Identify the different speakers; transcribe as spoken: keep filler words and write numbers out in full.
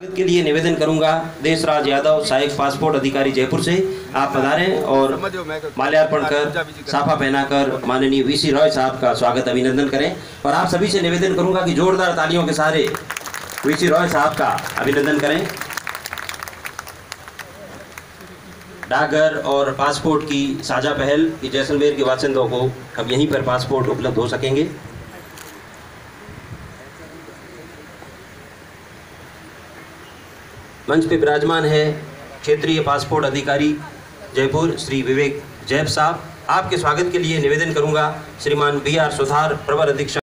Speaker 1: के लिए निवेदन करूंगा देशराज यादव, सहायक पासपोर्ट अधिकारी जयपुर से। आप पधारें और माल्यार्पण कर साफा पहनाकर माननीय वीसी रॉय साहब का स्वागत अभिनंदन करें। और आप सभी से निवेदन करूंगा कि जोरदार तालियों के सहारे वीसी रॉय साहब का अभिनंदन करें। डाकघर और पासपोर्ट की साझा पहल कि जैसलमेर के बासिंदों को अब यहीं पर पासपोर्ट उपलब्ध हो सकेंगे। मंच पे विराजमान है क्षेत्रीय पासपोर्ट अधिकारी जयपुर श्री विवेक जैब साहब। आपके स्वागत के लिए निवेदन करूंगा श्रीमान बी आर सुधार, प्रवर अधीक्षक।